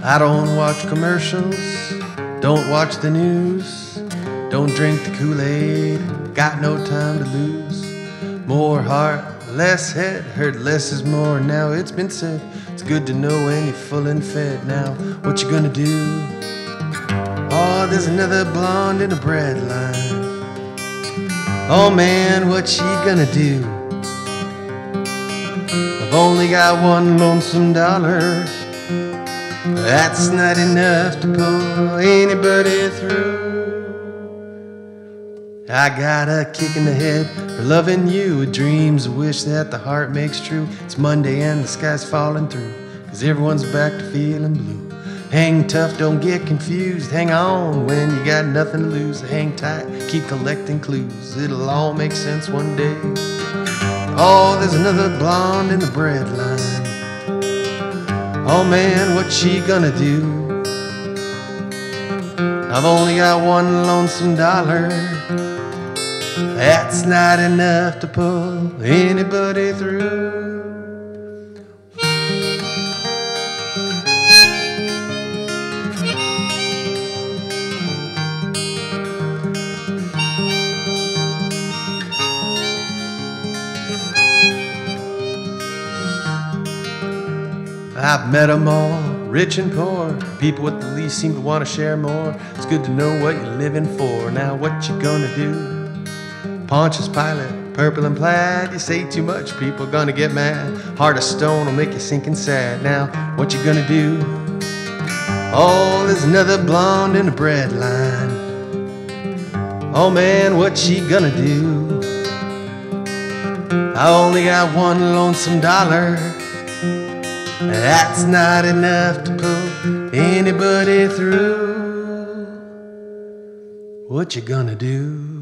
I don't watch commercials, don't watch the news, don't drink the Kool-Aid, got no time to lose. More heart, less head, heard less is more, now it's been said. It's good to know when you're full and fed. Now, what you gonna do? Oh, there's another blonde in the Breadline. Oh man, what she gonna do? I've only got one lonesome dollar. That's not enough to pull anybody through. I got a kick in the head for loving you, a dream's a wish that the heart makes true. It's Monday and the sky's falling through, 'cause everyone's back to feeling blue. Hang tough, don't get confused, hang on when you got nothing to lose. Hang tight, keep collecting clues, it'll all make sense one day. Oh, there's another blonde in the Breadline. Oh man, what's she gonna do? I've only got one lonesome dollar. That's not enough to pull anybody through. I've met them all, rich and poor. People with the least seem to want to share more. It's good to know what you're living for. Now what you gonna do? Pontius Pilate, purple and plaid. You say too much, people gonna get mad. Heart of stone will make you sinking sad. Now what you gonna do? Oh, there's another blonde in the Breadline. Oh man, what she gonna do? I only got one lonesome dollar. That's not enough to pull anybody through. What you gonna do?